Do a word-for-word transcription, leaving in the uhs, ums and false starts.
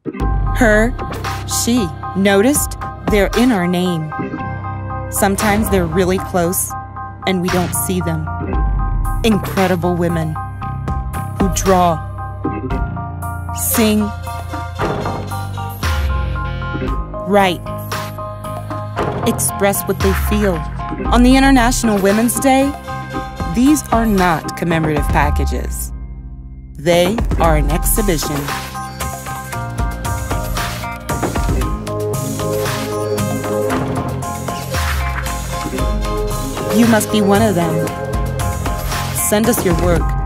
Her, she. Noticed? They're in our name. Sometimes they're really close, and we don't see them. Incredible women who draw, sing, write, express what they feel. On the International Women's Day, these are not commemorative packages. They are an exhibition. You must be one of them. Send us your work.